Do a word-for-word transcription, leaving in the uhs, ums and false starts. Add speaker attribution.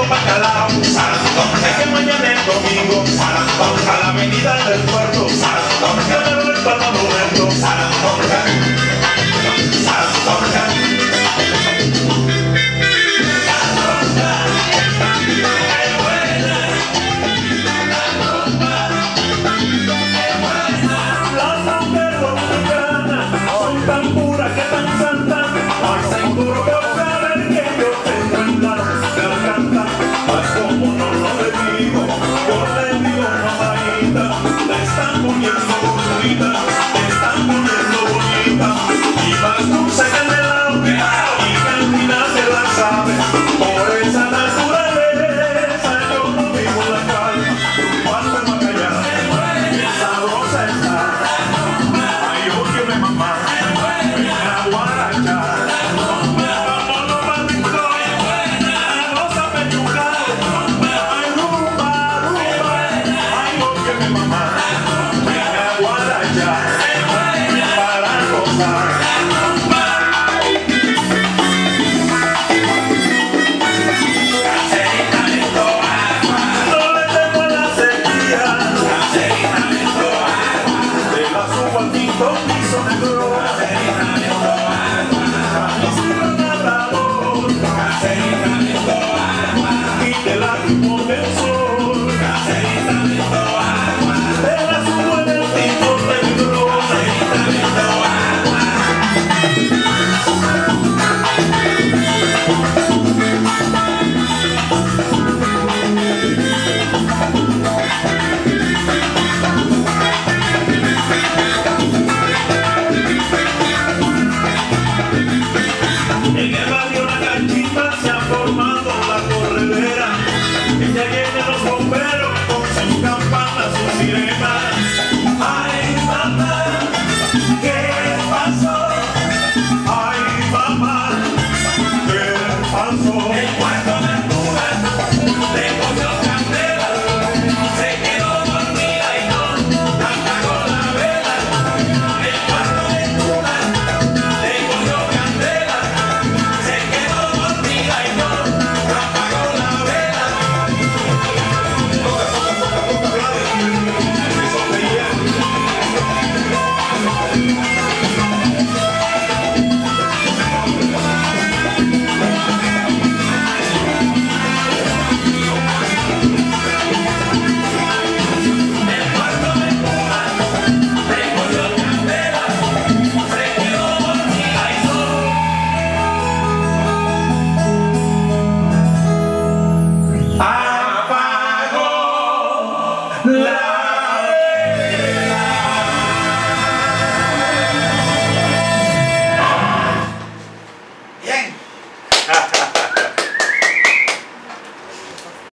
Speaker 1: bacalao, es que mañana es domingo, a la avenida del puerto, yo me voy para el momento, las mujeres dominicanas son tan puras que tan santas, hacen duro por saber que yo tengo en la garganta, mas como no lo le digo, yo le digo mamadita, te están poniendo bonita, te están poniendo bonita, y más dulce que el helado, y cantina se la sabe, por esa naturaleza yo no vivo en la calma, cuando me callar, sabrosa está, ay óyeme mamá, ven a guarachar, vámonos pa' rincón, a goza pechugar, ay rumba, rumba, ay óyeme mamá, ven a guarachar, para gozar. No le temo a la sequía, de la subo al quinto piso negro, camisa nadador, y de la ritmo del sol, de la subo en el quinto negro. En el barrio La Canchita se ha formado la corredera, ella viene los bomberos con sus campanas, sus sirenas. Ay mamá, ¿qué pasó? Ay mamá, ¿qué pasó?